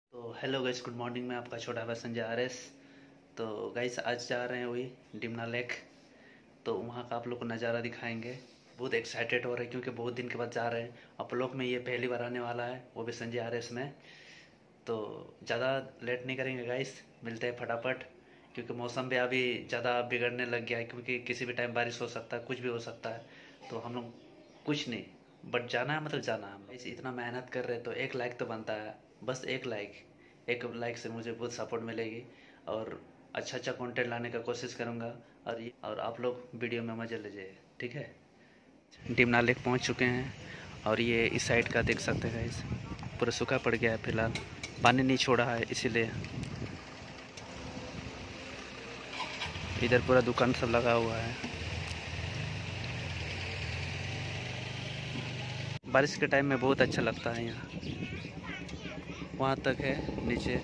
तो hello guys, good morning में आपका छोटा भाई संजय RS। तो गाइस आज जा रहे हैं वही डिमना लेक। तो वहाँ का आप लोग को नज़ारा दिखाएंगे। बहुत एक्साइटेड हो रहे हैं क्योंकि बहुत दिन के बाद जा रहे हैं। आप लोग में ये पहली बार आने वाला है, वो भी संजय RS में। तो ज़्यादा लेट नहीं करेंगे गाइस, मिलते हैं फटाफट। क्योंकि मौसम भी अभी ज़्यादा बिगड़ने लग गया है, क्योंकि किसी भी टाइम बारिश हो सकता है, कुछ भी हो सकता है। तो हम लोग कुछ नहीं, बट जाना है, मतलब जाना है। हम इतना मेहनत कर रहे हैं तो एक लाइक तो बनता है। बस एक लाइक से मुझे बहुत सपोर्ट मिलेगी और अच्छा कंटेंट लाने का कोशिश करूँगा। और आप लोग वीडियो में मज़े लीजिए, ठीक है। डिमना लेक पहुँच चुके हैं और ये इस साइड का देख सकते हैं गाइस, पूरा सूखा पड़ गया है फिलहाल, पानी नहीं छोड़ा है इसीलिए। इधर पूरा दुकान सब लगा हुआ है। बारिश के टाइम में बहुत अच्छा लगता है यहाँ। वहाँ तक है नीचे,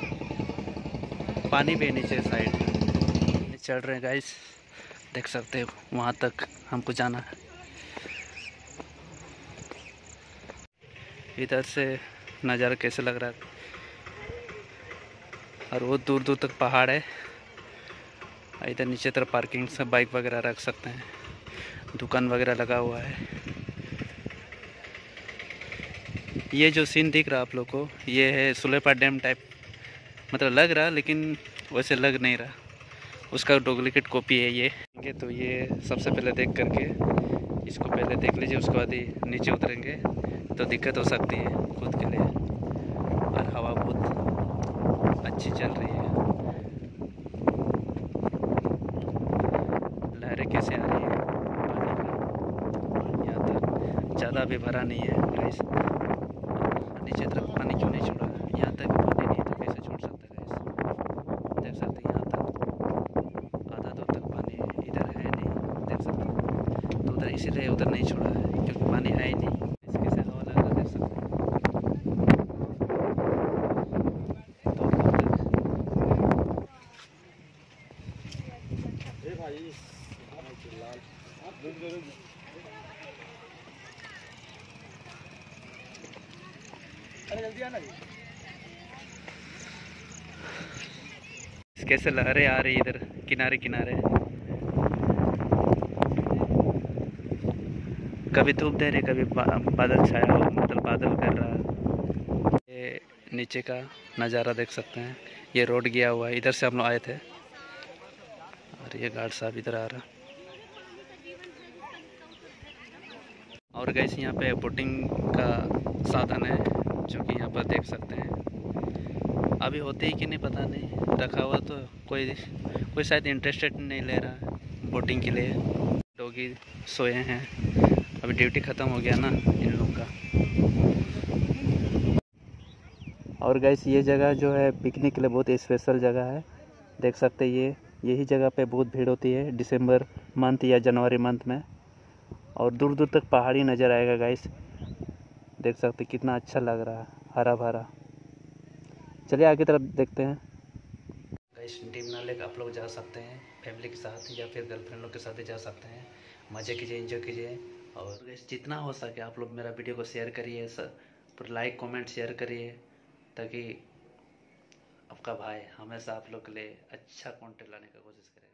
पानी भी है नीचे साइड। चढ़ रहे हैं गाइस, देख सकते हो वहाँ तक हमको जाना है। इधर से नज़ारा कैसे लग रहा है, और वो दूर दूर तक पहाड़ है। इधर नीचे तरफ पार्किंग से बाइक वगैरह रख सकते हैं, दुकान वगैरह लगा हुआ है। ये जो सीन दिख रहा है आप लोग को, ये है सुलेपा डैम टाइप, मतलब लग रहा लेकिन वैसे लग नहीं रहा, उसका डुप्लीकेट कॉपी है ये। तो ये सबसे पहले देख करके इसको पहले देख लीजिए, उसके बाद ही नीचे उतरेंगे तो दिक्कत हो सकती है खुद के लिए। और हवा बहुत अच्छी चल रही है, लहरें कैसे आ रही है पानी की। यहाँ तक ज़्यादा भी भरा नहीं है गाइस, नीचे तरफ पानी क्यों नहीं छोड़ा, यहाँ तक पानी नहीं तो कैसे छोड़ सकता है गाइस। देख सकते हैं यहाँ तक आधा दूर तक पानी है, इधर है नहीं, देख सकते हैं। तो उधर इसीलिए उधर नहीं छोड़ा है क्योंकि पानी है ही नहीं। कैसे हवा लग रहा है, देख सकते हैं। दूर कैसे लहरें आ रही इधर किनारे किनारे, कभी धूप दे रही, कभी बादल छाया हो, मतलब बादल कर रहा। ये नीचे का नज़ारा देख सकते हैं, ये रोड गया हुआ है, इधर से हम लोग आए थे। और ये गार्ड साहब इधर आ रहा। और गैस यहाँ पे बोटिंग का साधन है, जो कि यहाँ पर देख सकते हैं। अभी होते ही कि नहीं पता नहीं, रखा हुआ तो कोई शायद इंटरेस्टेड नहीं ले रहा है बोटिंग के लिए। डॉगी सोए हैं, अभी ड्यूटी ख़त्म हो गया ना इन लोगों का। और गैस ये जगह जो है पिकनिक के लिए बहुत स्पेशल जगह है, देख सकते हैं। यही जगह पे बहुत भीड़ होती है दिसंबर मंथ या जनवरी मंथ में। और दूर दूर तक पहाड़ी नज़र आएगा गाइस, देख सकते कितना अच्छा लग रहा है, हरा भरा। चलिए आगे तरफ देखते हैं। गाइस डिमना लेक आप लोग जा सकते हैं फैमिली के साथ या फिर गर्लफ्रेंड लोग के साथ ही जा सकते हैं। मज़े कीजिए, एंजॉय कीजिए। और गाइस जितना हो सके आप लोग मेरा वीडियो को शेयर करिए, पर लाइक कमेंट शेयर करिए, ताकि आपका भाई हमेशा आप लोग के लिए अच्छा कंटेंट लाने का कोशिश करे।